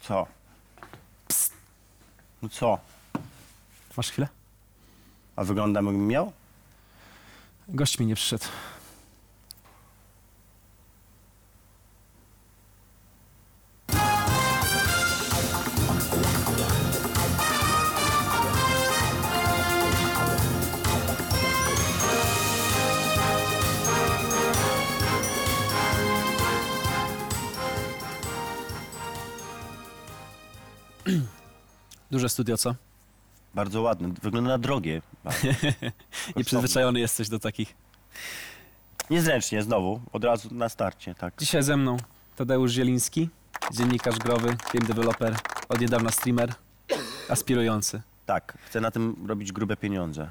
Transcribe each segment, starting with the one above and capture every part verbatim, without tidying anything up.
Co? Psst. No co? Masz chwilę? A wyglądam jakbym miał? Gość mi nie przyszedł. Duże studio, co? Bardzo ładne. Wygląda na drogie. Nieprzyzwyczajony jesteś do takich. Niezręcznie znowu, od razu na starcie, tak. Dzisiaj ze mną Tadeusz Zieliński, dziennikarz growy, game developer, od niedawna streamer, aspirujący. Tak, chcę na tym robić grube pieniądze.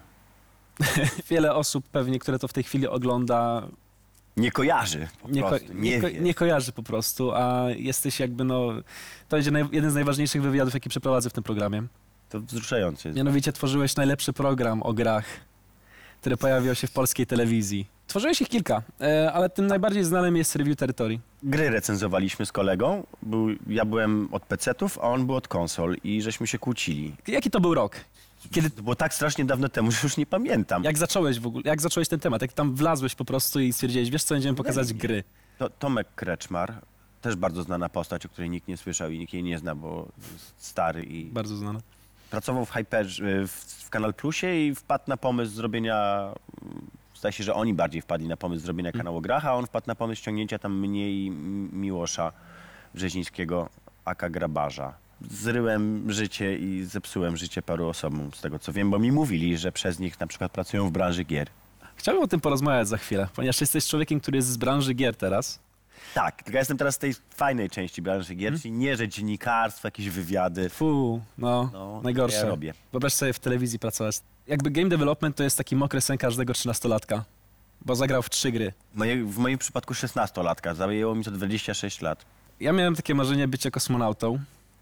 Wiele osób pewnie, które to w tej chwili ogląda, Nie kojarzy po nie, ko prostu, nie, nie, ko wie. nie kojarzy po prostu, a jesteś jakby no... To będzie naj jeden z najważniejszych wywiadów, jaki przeprowadzę w tym programie. To wzruszające jest. Mianowicie tworzyłeś najlepszy program o grach, który pojawił się w polskiej telewizji. Tworzyłeś ich kilka, e, ale tym najbardziej znanym jest Review Territory. Gry recenzowaliśmy z kolegą. Był, ja byłem od pecetów, a on był od konsol i żeśmy się kłócili. Jaki to był rok? Kiedy, To było tak strasznie dawno temu, że już nie pamiętam. jak zacząłeś w ogóle, jak zacząłeś ten temat? Jak tam wlazłeś po prostu i stwierdziłeś, wiesz co, będziemy pokazać gry. To, Tomek Kreczmar, też bardzo znana postać, o której nikt nie słyszał i nikt jej nie zna, bo jest stary i Bardzo znane. pracował w Hyper, w, w Kanal Plusie i wpadł na pomysł zrobienia, zdaje się, że oni bardziej wpadli na pomysł zrobienia kanału o grach, a on wpadł na pomysł ściągnięcia tam mnie i Miłosza Brzezińskiego, aka Grabarza. Zryłem życie i zepsułem życie paru osobom, z tego co wiem, bo mi mówili, że przez nich na przykład pracują w branży gier. Chciałbym o tym porozmawiać za chwilę, ponieważ jesteś człowiekiem, który jest z branży gier teraz. Tak, tylko ja jestem teraz z tej fajnej części branży gier, czyli nie, że dziennikarstwo, jakieś wywiady. Fu, no, No, najgorsze. ja robię. Wyobraź sobie w telewizji pracować. Jakby game development to jest taki mokry sen każdego trzynastolatka, bo zagrał w trzy gry. Moje, w moim przypadku szesnastolatka, zajęło mi to dwadzieścia sześć lat. Ja miałem takie marzenie bycia kosmonautą.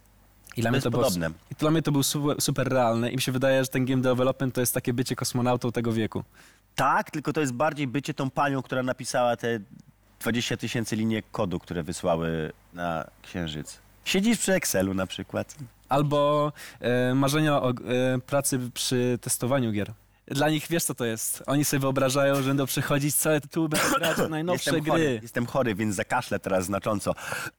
I dla, To mnie jest to było, podobne. I dla mnie to był super, super realne i mi się wydaje, że ten game development to jest takie bycie kosmonautą tego wieku. Tak, tylko to jest bardziej bycie tą panią, która napisała te dwadzieścia tysięcy linii kodu, które wysłały na Księżyc. Siedzisz przy Excelu na przykład. Albo e, marzenia o e, pracy przy testowaniu gier. Dla nich wiesz co to jest? Oni sobie wyobrażają, że będą przychodzić całe tytuły, będą grać w najnowsze Jestem gry. chory, jestem chory, więc zakaszlę teraz znacząco.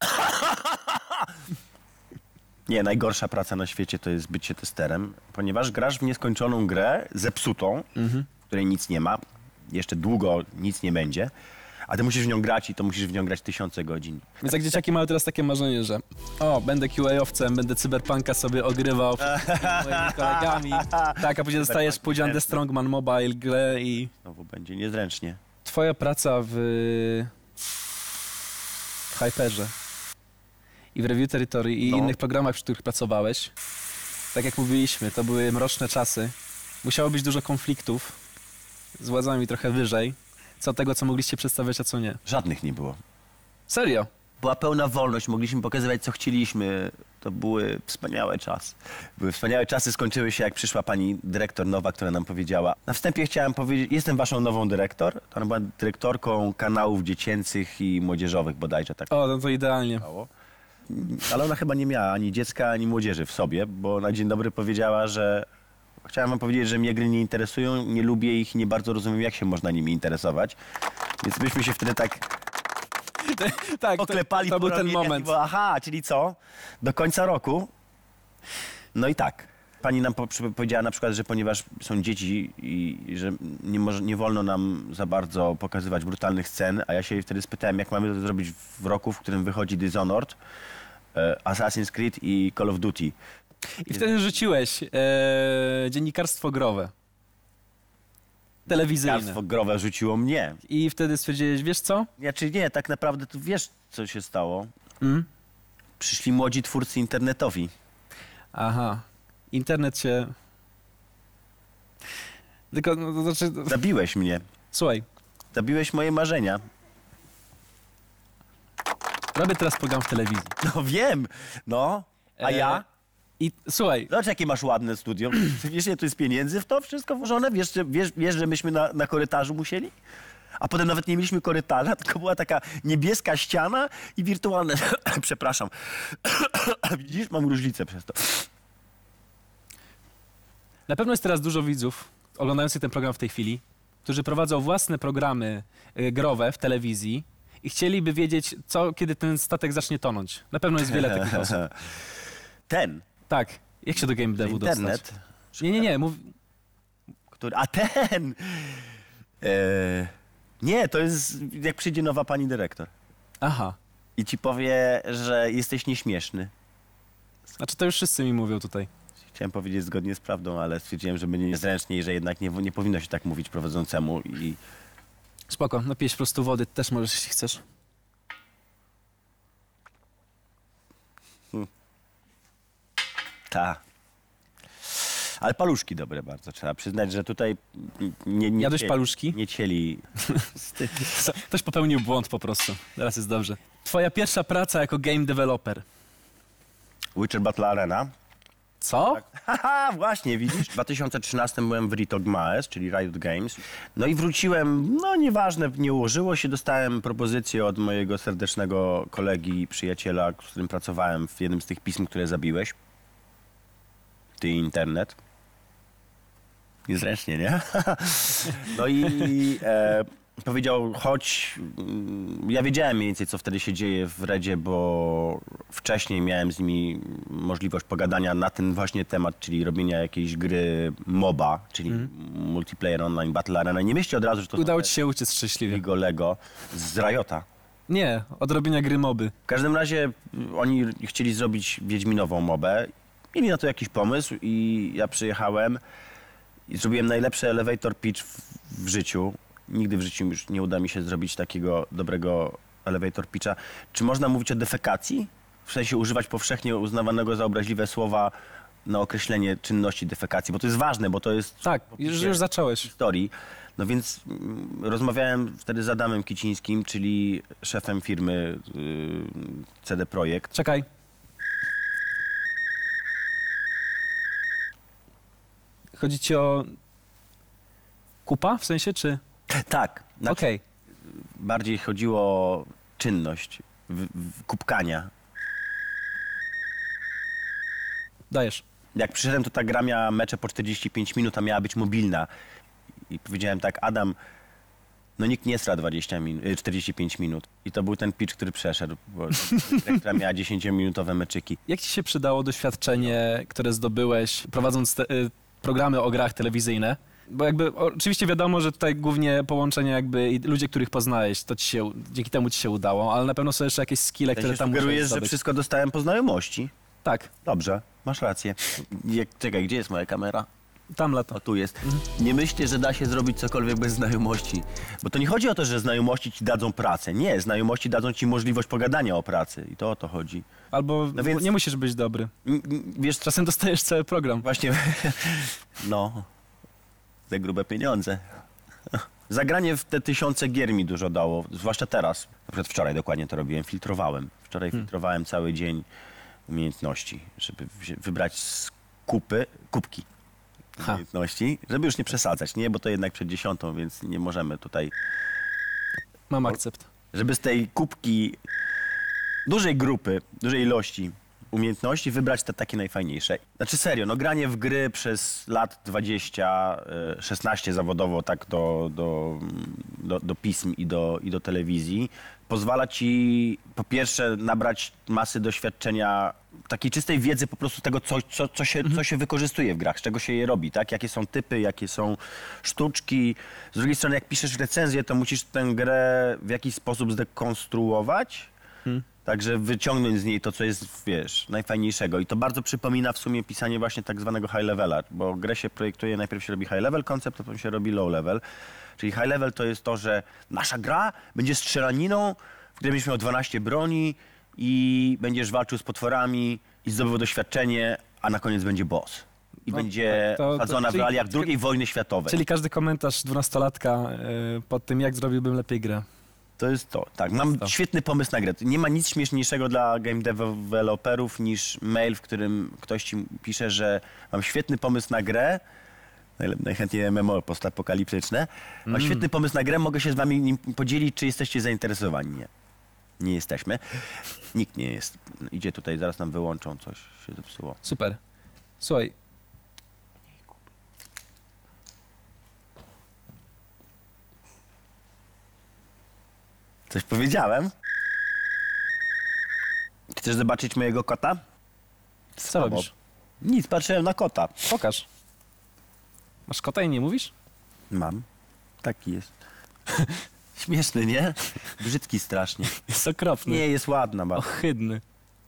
Nie, najgorsza praca na świecie to jest bycie testerem, ponieważ grasz w nieskończoną grę, zepsutą, Mhm. w której nic nie ma, jeszcze długo nic nie będzie, a ty musisz w nią grać i to musisz w nią grać tysiące godzin. Więc jak dzieciaki mają teraz takie marzenie, że o, będę Q A-owcem, będę cyberpunka sobie ogrywał z moimi kolegami. Tak, a później dostajesz Pudzian The Strongman Mobile grę i... Znowu będzie niezręcznie. Twoja praca w, w Hyperze i w Review Territory i No. innych programach, przy których pracowałeś, tak jak mówiliśmy, to były mroczne czasy. Musiało być dużo konfliktów z władzami trochę wyżej, co tego, co mogliście przedstawiać, a co nie. Żadnych nie było. Serio? Była pełna wolność, mogliśmy pokazywać, co chcieliśmy. To były wspaniałe czasy. Były wspaniałe czasy, skończyły się, jak przyszła pani dyrektor nowa, która nam powiedziała. Na wstępie chciałem powiedzieć, jestem waszą nową dyrektor. To ona była dyrektorką kanałów dziecięcych i młodzieżowych bodajże. Tak. O, no to idealnie. Ale ona chyba nie miała ani dziecka, ani młodzieży w sobie, bo na dzień dobry powiedziała, że chciałem wam powiedzieć, że mnie gry nie interesują, nie lubię ich i nie bardzo rozumiem, jak się można nimi interesować. Więc myśmy się wtedy tak Tak, to, poklepali to po był ten ramieniach moment. i było, aha, czyli co? Do końca roku? No i tak. Pani nam po, przy- powiedziała na przykład, że ponieważ są dzieci i, i że nie, może, nie wolno nam za bardzo pokazywać brutalnych scen, a ja się jej wtedy spytałem, jak mamy to zrobić w roku, w którym wychodzi Dishonored, e, Assassin's Creed i Call of Duty. I wtedy rzuciłeś e, dziennikarstwo growe. Telewizyjne. Dziennikarstwo growe rzuciło mnie. I wtedy stwierdziłeś, wiesz co? Ja, czy nie, tak naprawdę to wiesz, co się stało. Mm? Przyszli młodzi twórcy internetowi. Aha. Internet się... Tylko, no, to znaczy... Zabiłeś mnie. Słuchaj, Zabiłeś moje marzenia. robię teraz program w telewizji. No wiem, no. A E, ja? I słuchaj, Zobacz, jakie masz ładne studio. Wiesz, ile tu jest pieniędzy w to wszystko włożone? Wiesz, że, wiesz, wiesz, że myśmy na, na korytarzu musieli? A potem nawet nie mieliśmy korytarza, tylko była taka niebieska ściana i wirtualne... Przepraszam. Widzisz, mam różnicę przez to. Na pewno jest teraz dużo widzów oglądających ten program w tej chwili, którzy prowadzą własne programy y, growe w telewizji i chcieliby wiedzieć, co, kiedy ten statek zacznie tonąć. Na pewno jest wiele takich osób. Ten. Tak. Jak się do game devu dostać? Internet. Nie, nie, nie. Mów... Który... A ten! E... Nie, to jest jak przyjdzie nowa pani dyrektor Aha. i ci powie, że jesteś nieśmieszny. Znaczy to już wszyscy mi mówią tutaj. Chciałem powiedzieć zgodnie z prawdą, ale stwierdziłem, że będzie niezręcznie i że jednak nie, nie powinno się tak mówić prowadzącemu i... Spoko, napijesz po prostu wody, też możesz, jeśli chcesz. Ta. Ale paluszki dobre bardzo. Trzeba przyznać, że tutaj nie, nie, Jadłeś cieli- paluszki? nie cieli. Co- Ktoś popełnił błąd po prostu. Teraz jest dobrze. Twoja pierwsza praca jako game developer. Witcher Battle Arena. Co? Haha, właśnie, widzisz? W dwa tysiące trzynastym byłem w Riot Games, czyli Riot Games. No i wróciłem, no nieważne, nie ułożyło się. Dostałem propozycję od mojego serdecznego kolegi, przyjaciela, z którym pracowałem w jednym z tych pism, które zabiłeś. Ty i internet. Niezręcznie, nie? No i e, powiedział, chodź. mm, Ja wiedziałem mniej więcej, co wtedy się dzieje w Redzie, bo wcześniej miałem z nimi możliwość pogadania na ten właśnie temat, czyli robienia jakiejś gry MOBA, czyli Multiplayer Online Battle Arena. Nie myślcie od razu, że to Udało są ci się uciec szczęśliwie. Lego Lego z Riota. Nie, od robienia gry moby. W każdym razie oni chcieli zrobić Wiedźminową mobę. Mieli na to jakiś pomysł i ja przyjechałem i zrobiłem najlepszy elevator pitch w, w życiu. Nigdy w życiu już nie uda mi się zrobić takiego dobrego elevator pitcha. Czy można mówić o defekacji? W sensie używać powszechnie uznawanego za obraźliwe słowa na określenie czynności defekacji, bo to jest ważne, bo to jest Tak, w opisie już, już zacząłeś. historii. No więc mm, rozmawiałem wtedy z Adamem Kicińskim, czyli szefem firmy yy, C D Projekt. Czekaj. Chodzi ci o... Kupa w sensie, czy... Tak, znaczy, Okej. bardziej chodziło o czynność w, w, kubkania. Dajesz. Jak przyszedłem, to ta gra miała mecze po czterdzieści pięć minut, a miała być mobilna. I powiedziałem tak, Adam, no nikt nie stra dwadzieścia minut, y, czterdzieści pięć minut. I to był ten pitch, który przeszedł, bo która miała dziesięciominutowe meczyki. Jak ci się przydało doświadczenie, które zdobyłeś prowadząc te, y, programy o grach telewizyjne? Bo jakby oczywiście wiadomo, że tutaj głównie połączenie jakby i ludzie, których poznałeś, to ci się, dzięki temu ci się udało, ale na pewno są jeszcze jakieś skille, które tam musiałeś Sugerujesz, że zdobyć. wszystko dostałem po znajomości. Tak, Dobrze, masz rację. Jak, czekaj, gdzie jest moja kamera? tam lata. O, tu jest. Nie myślcie, że da się zrobić cokolwiek bez znajomości. Bo to nie chodzi o to, że znajomości ci dadzą pracę. Nie, znajomości dadzą ci możliwość pogadania o pracy. I to o to chodzi. Albo No więc- nie musisz być dobry. M- m- Wiesz, Czasem dostajesz cały program. właśnie... No, te grube pieniądze. Zagranie w te tysiące gier mi dużo dało, zwłaszcza teraz. Na przykład wczoraj dokładnie to robiłem, filtrowałem. Wczoraj filtrowałem cały dzień umiejętności, żeby wzi- wybrać z kupy, kubki Ha. umiejętności, żeby już nie przesadzać, nie? Bo to jednak przed dziesiątą, więc nie możemy tutaj... Mam akcept. Żeby z tej kubki dużej grupy, dużej ilości umiejętności wybrać te takie najfajniejsze. Znaczy serio, no granie w gry przez lat dwadzieścia, y, szesnaście zawodowo tak do, do, do, do pism i do, i do telewizji pozwala ci po pierwsze nabrać masy doświadczenia, takiej czystej wiedzy po prostu tego, co, co, co, się, co się wykorzystuje w grach, z czego się je robi, tak? Jakie są typy, jakie są sztuczki. Z drugiej strony, jak piszesz recenzję, to musisz tę grę w jakiś sposób zdekonstruować, także wyciągnąć z niej to, co jest, wiesz, najfajniejszego. I to bardzo przypomina w sumie pisanie właśnie tak zwanego high levela, bo grę się projektuje, najpierw się robi high level koncept, a potem się robi low level. Czyli high level to jest to, że nasza gra będzie strzelaniną, w której będziesz miał dwanaście broni i będziesz walczył z potworami i zdobywał doświadczenie, a na koniec będzie boss. I No, będzie tak, to- to- osadzona w czyli- realiach drugiej wojny światowej. Czyli każdy komentarz dwunastolatka y, pod tym, jak zrobiłbym lepiej grę. To jest to, tak. Mam to. świetny pomysł na grę. Nie ma nic śmieszniejszego dla game developerów niż mail, w którym ktoś ci pisze, że mam świetny pomysł na grę, Najlep- Najchętniej M M O postapokaliptyczne. Mam Mm. świetny pomysł na grę, mogę się z wami nim podzielić, czy jesteście zainteresowani. Nie. Nie jesteśmy. Nikt nie jest. Idzie tutaj, zaraz nam wyłączą, coś się zepsuło. Super. Słuchaj. Coś powiedziałem? Chcesz zobaczyć mojego kota? Co robisz? Nic, patrzyłem na kota. Pokaż. Masz kota i nie mówisz? Mam. Taki jest. Śmieszny, nie? Brzydki strasznie. Jest okropny. Nie, jest ładna bardzo. Ohydny.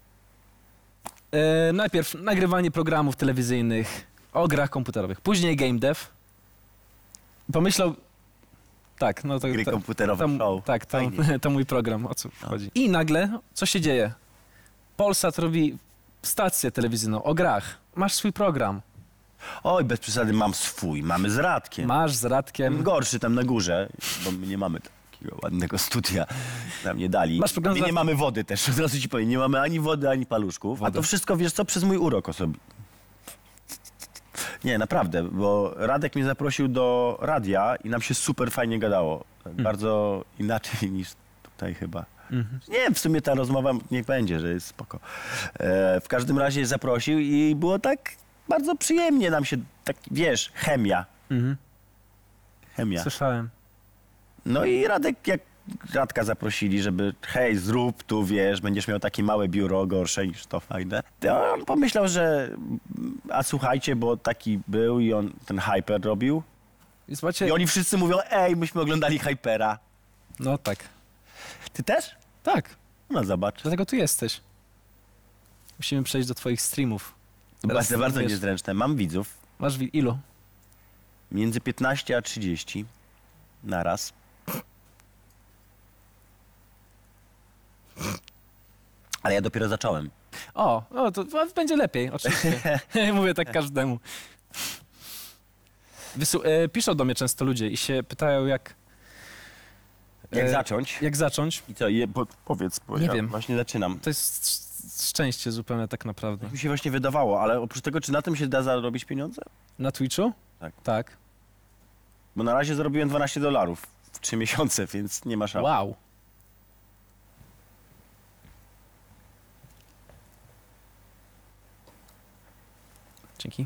E, najpierw nagrywanie programów telewizyjnych o grach komputerowych. Później game dev. Pomyślał... Tak, no to... Gry to, komputerowe to, show. tak, to, Fajnie. to mój program, o co No. chodzi. I nagle, co się dzieje? Polsat robi stację telewizyjną o grach. Masz swój program. Oj, bez przesady, mam swój. Mamy z Radkiem. Masz z Radkiem. Gorszy tam na górze, bo my nie mamy takiego ładnego studia. Nam nie dali. Masz program My za- nie mamy wody też, od razu ci powiem. Nie mamy ani wody, ani paluszków. A Wodę. to wszystko, wiesz co, przez mój urok osobisty. Nie, naprawdę, bo Radek mnie zaprosił do radia i nam się super fajnie gadało. Tak Bardzo inaczej niż tutaj chyba. Mhm. Nie, w sumie ta rozmowa niech będzie, że jest spoko. E, w każdym razie zaprosił i było tak bardzo przyjemnie nam się, tak wiesz, chemia. Mhm. Chemia. Słyszałem. No i Radek, jak Radka zaprosili, żeby hej, zrób tu, wiesz, będziesz miał takie małe biuro, gorsze niż to, fajne. To on pomyślał, że a słuchajcie, bo taki był i on ten Hyper robił. I słuchajcie, I oni wszyscy mówią, ej, myśmy oglądali Hypera. no tak. Ty też? Tak, No zobacz. dlatego tu jesteś. Musimy przejść do twoich streamów. To Teraz bardzo, bardzo wiesz- niezręczne. Mam widzów Masz wi- ilu? między piętnaście a trzydzieści na raz. Ale ja dopiero zacząłem. O, o to to będzie lepiej, oczywiście. Mówię tak każdemu. Wysu- e, piszą do mnie często ludzie i się pytają, jak, Jak E, zacząć? jak zacząć. I co, je, po, powiedz, bo Nie ja wiem. właśnie zaczynam. To jest sz- szczęście zupełnie tak naprawdę. Mi się właśnie wydawało, ale oprócz tego, czy na tym się da zarobić pieniądze? Na Twitchu? Tak. Tak. Bo na razie zarobiłem dwanaście dolarów w trzy miesiące, więc nie ma szans. Wow. Dzięki.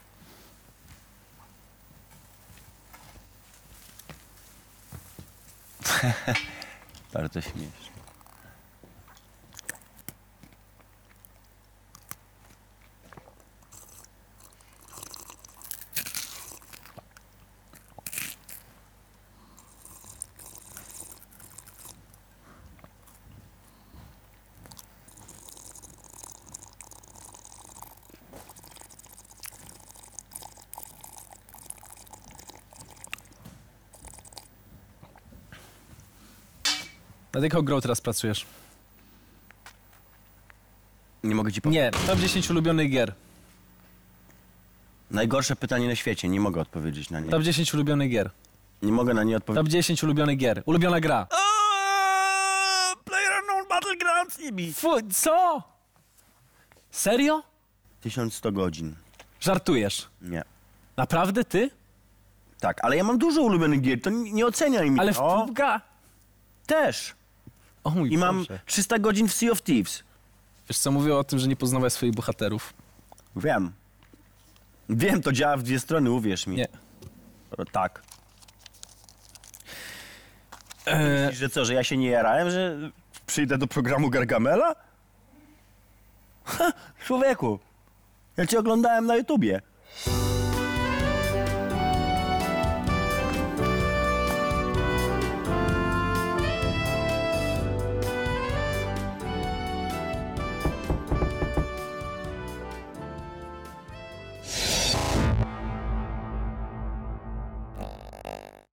Bardzo śmieszne. Nad jaką grą teraz pracujesz? Nie mogę ci powiedzieć. Nie, top dziesięć ulubionych gier. Najgorsze pytanie na świecie, nie mogę odpowiedzieć na nie. Top dziesięć ulubionych gier. Nie mogę na nie odpowiedzieć. Top dziesięć ulubionych gier. Ulubiona gra. PlayerUnknown Battlegrounds i mi. Fu, co? Serio? tysiąc sto godzin. Żartujesz. Nie. Naprawdę ty? Tak, ale ja mam dużo ulubionych gier, to nie, nie oceniaj mi. Ale w o, PUBG? też. O mój I mam Boże. trzysta godzin w Sea of Thieves. Wiesz co, mówię o tym, że nie poznawałeś swoich bohaterów. Wiem. Wiem, to działa w dwie strony, uwierz mi. Nie. O, tak. E, Myślisz, że co, że ja się nie jarałem, że przyjdę do programu Gargamela? Ha, człowieku, ja cię oglądałem na YouTubie.